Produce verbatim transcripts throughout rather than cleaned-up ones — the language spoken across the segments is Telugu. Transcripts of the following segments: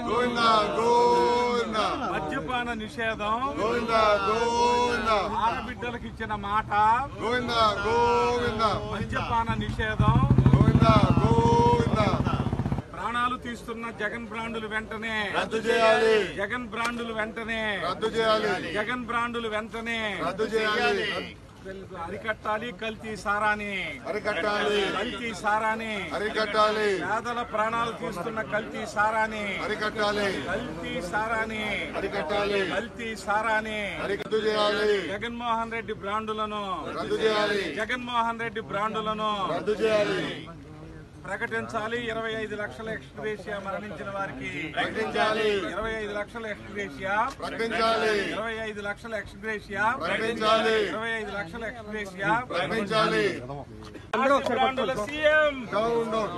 గోవింద గోవింద మద్యపాన నిషేధం గోవింద గోవింద ఆడబిడ్డలకు ఇచ్చిన మాట గోవింద గోవింద మద్యపాన నిషేధం గోవింద గోవింద ప్రాణాలు తీస్తున్న జగన్ బ్రాండులు వెంటనే రద్దు చేయాలి జగన్ బ్రాండులు వెంటనే రద్దు చేయాలి జగన్ బ్రాండులు వెంటనే రద్దు చేయాలి అరికట్టాలి కల్తీ సారాని అరికట్టాలి కల్తీ సారాని అరికట్టాలి పేదల ప్రాణాలు తీస్తున్న కల్తీ సారాని అరికట్టాలి కల్తీ సారాని అరికట్టాలి కల్తీ సారాని రద్దు చేయాలి జగన్మోహన్ రెడ్డి బ్రాండులను రద్దు చేయాలి జగన్మోహన్ రెడ్డి బ్రాండులను రద్దు చేయాలి ప్రకటించాలి. ఇరవై ఐదు లక్షల ఎక్స్గ్రేషియా మరణించిన వారికి ప్రకటించాలి ఇరవై ఐదు లక్షల ఎక్స్గ్రేషియా ప్రకటించాలి ఇరవై ఐదు లక్షల ఎక్స్గ్రేషియా ప్రకటించాలి ఇరవై ఐదు లక్షల ఎక్స్గ్రేషియా ప్రకటించాలి బ్రాండుల సీఎం డౌన్ డౌన్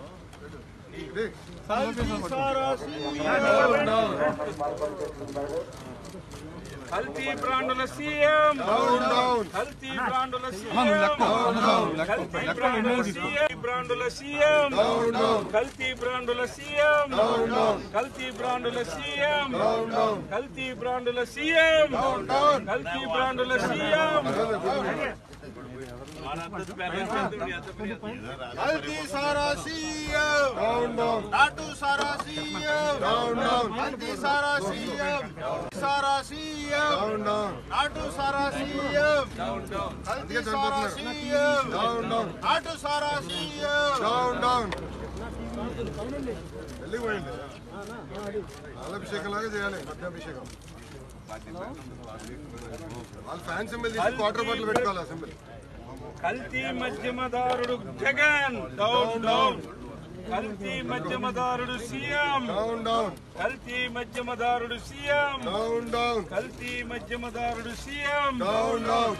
కల్తీ బ్రాండుల సీఎం డౌన్ డౌన్ కల్తీ బ్రాండుల సీఎం కల్తీ బ్రాండుల సీఎం బ్రాండుల సీఎం డౌన్ డౌన్ కల్తీ బ్రాండుల సీఎం డౌన్ డౌన్ కల్తీ బ్రాండుల సీఎం డౌన్ డౌన్ కల్తీ బ్రాండుల సీఎం డౌన్ కల్తీ బ్రాండుల సీఎం కల్తీ సారా సీఎం డౌన్ డౌన్ నాటు సారా సీఎం డౌన్ డౌన్ కల్తీ సారా సీఎం సారా సీఎం డౌన్ డౌన్ నాటు సారా సీఎం కల్తీ సారా సీఎం డౌన్ డౌన్ నాటు సారా సీఎం డౌన్ డౌన్ వెళ్ళిపోయింది పాలాభిషేకం లాగా చేయాలి మధ్యాభిషేకం వాళ్ళు ఫ్యాన్ సింబల్ తీసి క్వార్టర్ బాటిల్ పెట్టుకోవాలి సింబల్ కల్తీ మధ్యమదారుడు జగన్ డౌన్ డౌన్ కల్తీ మధ్యమదారుడు సీఎం డౌన్ డౌన్ కల్తీ మధ్యమదారుడు సీఎం డౌన్ డౌన్ కల్తీ మధ్యమదారుడు సీఎం డౌన్ డౌన్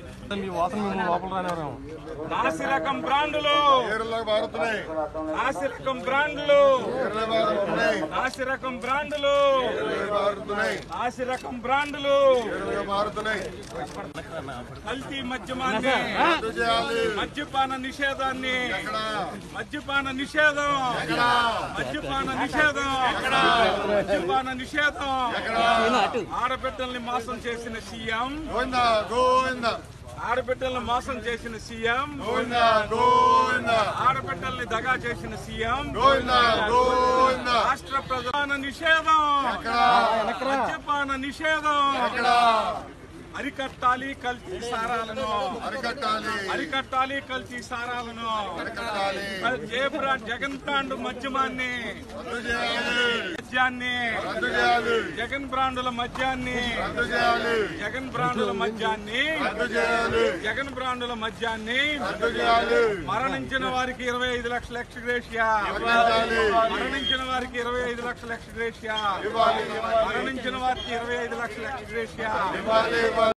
నాసిరకం బ్రాండులు ఏరులాగా మారుతున్నాయి నాసిరకం బ్రాండులు ఏరులా మారుతున్నాయి నాసిరకం బ్రాండులు ఏరులా మారుతున్నాయి నాసిరకం బ్రాండులు ఏరులా మారుతున్నాయి కల్తీ మద్యమాన్ని రద్దు చేయాలి మద్యపాన నిషేధాన్ని ఎక్కడ మద్యపాన నిషేధం మద్యపాన నిషేధం మద్యపాన నిషేధం ఆడబిడ్డల్ని మోసం చేసిన సీఎం గోవింద గోవింద ఆడబిడ్డల్ని మోసం చేసిన సీఎం గోవింద గోవింద ఆడబిడ్డల్ని దగా చేసిన సీఎం గోవింద గోవింద రాష్ట్ర ప్రధాన నిషేధం మద్యపాన నిషేధం అరికట్టాలి కల్తీ సారాలను అరికట్టాలి అరికట్టాలి కల్తీ సారాలను అరికట్టాలి ఏ బ్రాండ్ జగన్ బ్రాండ్ మద్యమాన్ని రద్దు చేయాలి మద్యాన్ని రద్దు చేయాలి జగన్ బ్రాండుల మద్యాన్ని రద్దు చేయాలి జగన్ బ్రాండుల మద్యాన్ని రద్దు చేయాలి జగన్ బ్రాండుల మద్యాన్ని రద్దు చేయాలి మరణించిన వారికి ఇరవై ఐదు లక్షల ఎక్స్గ్రేషియా ఇవ్వాలి మరణించిన వారికి ఇరవై ఐదు లక్షల ఎక్స్గ్రేషియా ఇవ్వాలి మరణించిన వారికి ఇరవై ఐదు లక్షల ఎక్స్గ్రేషియా ఇవ్వాలి